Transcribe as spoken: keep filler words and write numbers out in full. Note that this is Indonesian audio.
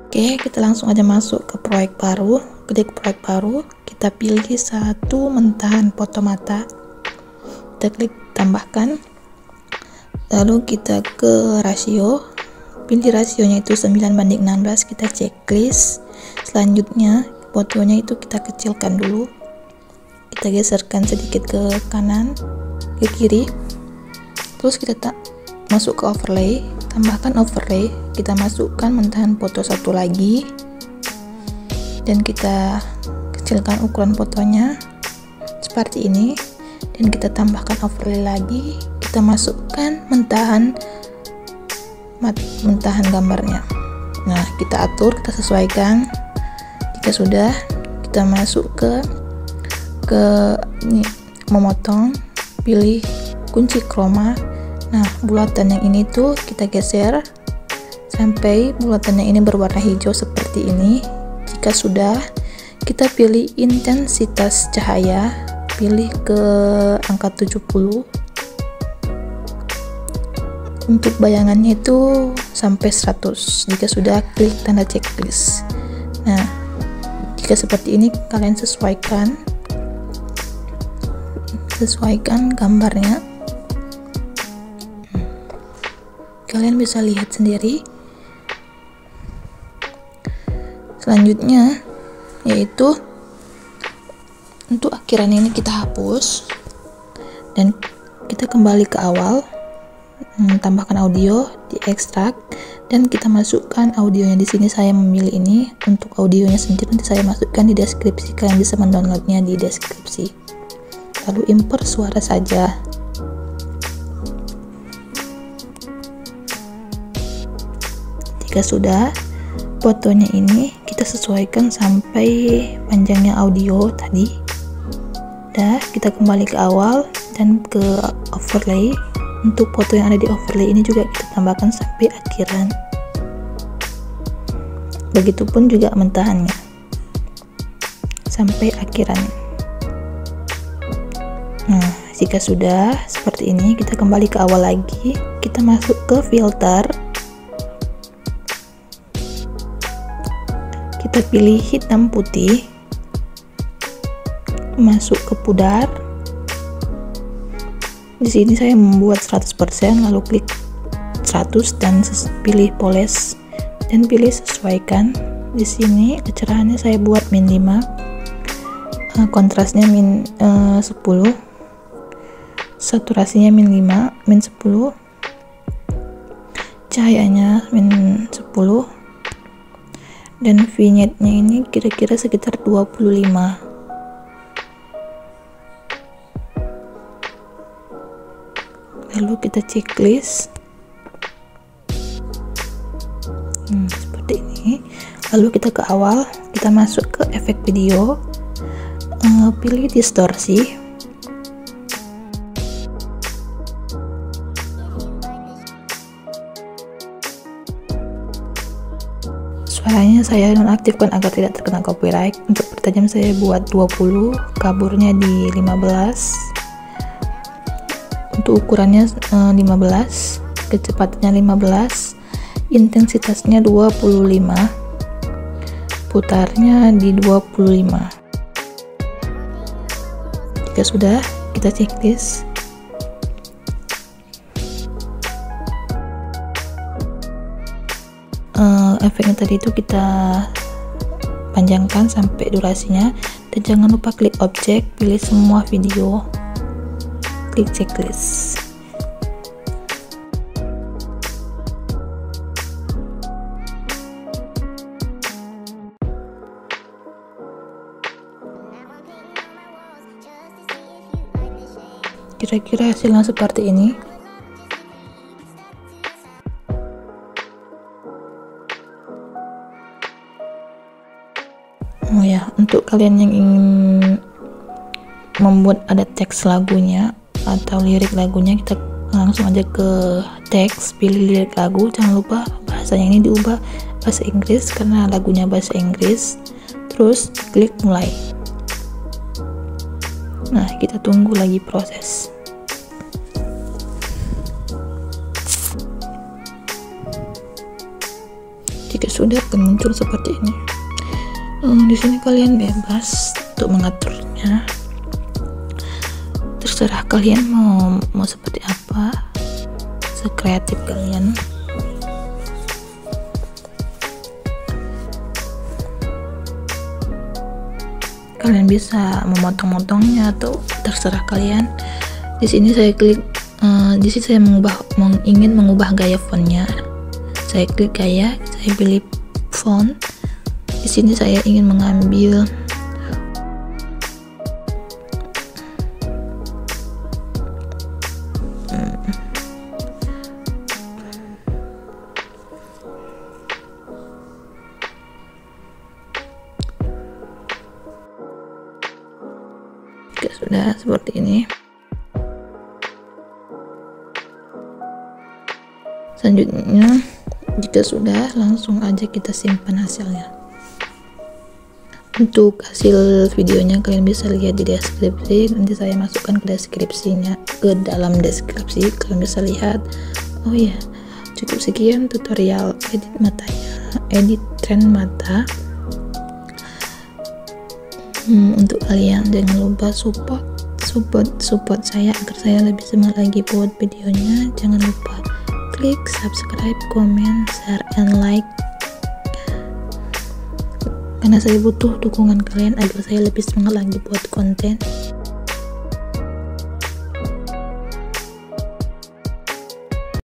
Oke, kita langsung aja masuk ke proyek baru. Klik proyek baru, kita pilih satu mentahan foto mata, kita klik tambahkan, lalu kita ke rasio, pilih rasionya itu sembilan banding enam belas, kita checklist. Selanjutnya fotonya itu kita kecilkan dulu, kita geserkan sedikit ke kanan, ke kiri, terus kita tak masuk ke overlay, tambahkan overlay, kita masukkan mentahan foto satu lagi dan kita kecilkan ukuran fotonya seperti ini, dan kita tambahkan overlay lagi, kita masukkan mentahan mentahan gambarnya. Nah, kita atur, kita sesuaikan. Jika sudah, kita masuk ke ke ini, memotong, pilih kunci chroma. Nah, bulatan yang ini tuh kita geser sampai bulatannya ini berwarna hijau seperti ini. Jika sudah, kita pilih intensitas cahaya, pilih ke angka tujuh puluh. Untuk bayangannya itu sampai seratus. Jika sudah, klik tanda checklist. Nah, jika seperti ini, kalian sesuaikan sesuaikan gambarnya. Kalian bisa lihat sendiri. Selanjutnya yaitu untuk akhiran ini kita hapus dan kita kembali ke awal, tambahkan audio, diekstrak, dan kita masukkan audionya. Di sini saya memilih ini untuk audionya sendiri, nanti saya masukkan di deskripsi, kalian bisa mendownloadnya di deskripsi. Lalu import suara saja. Jika sudah, fotonya ini kita sesuaikan sampai panjangnya audio tadi. Dah, kita kembali ke awal dan ke overlay. Untuk foto yang ada di overlay ini juga kita tambahkan sampai akhiran. Begitupun juga mentahannya sampai akhiran. Nah, jika sudah seperti ini, kita kembali ke awal lagi. Kita masuk ke filter. Kita pilih hitam putih, masuk ke pudar. Di sini saya membuat seratus persen, lalu klik seratus dan pilih polish dan pilih sesuaikan. Di sini kecerahannya saya buat min lima, kontrasnya min uh, sepuluh, saturasinya min lima, min sepuluh, cahayanya min sepuluh, dan vignette-nya ini kira-kira sekitar dua puluh lima. Lalu kita checklist. Hmm, seperti ini. Lalu kita ke awal, kita masuk ke efek video, uh, pilih distorsi. Suaranya saya nonaktifkan agar tidak terkena copyright. Untuk pertajam saya buat dua puluh, kaburnya di lima belas, untuk ukurannya eh, lima belas, kecepatannya lima belas, intensitasnya dua puluh lima, putarnya di dua puluh lima. Jika sudah, kita checklist. Uh, efeknya tadi itu kita panjangkan sampai durasinya, dan jangan lupa klik objek, pilih semua video, klik checklist. Kira-kira hasilnya seperti ini. Oh ya, untuk kalian yang ingin membuat ada teks lagunya atau lirik lagunya, kita langsung aja ke teks, pilih lirik lagu. Jangan lupa bahasanya ini diubah bahasa Inggris karena lagunya bahasa Inggris. Terus klik mulai. Nah, kita tunggu lagi proses. sudah akan muncul seperti ini. Hmm, di sini kalian bebas untuk mengaturnya, terserah kalian mau mau seperti apa, sekreatif kalian. Kalian bisa memotong-motongnya atau terserah kalian. Di sini saya klik, uh, di sini saya mengubah, meng, ingin mengubah gaya fontnya. Saya klik gaya, saya pilih font. Di sini saya ingin mengambil hmm. Oke, sudah seperti ini. Selanjutnya, jika sudah, langsung aja kita simpan hasilnya. Untuk hasil videonya kalian bisa lihat di deskripsi, nanti saya masukkan ke deskripsinya, ke dalam deskripsi kalian bisa lihat. Oh ya, cukup sekian tutorial edit matanya, edit trend mata. Hmm, untuk kalian jangan lupa support support support saya agar saya lebih semangat lagi buat videonya. Jangan lupa klik subscribe, comment, share, and like, karena saya butuh dukungan kalian agar saya lebih semangat lagi buat konten.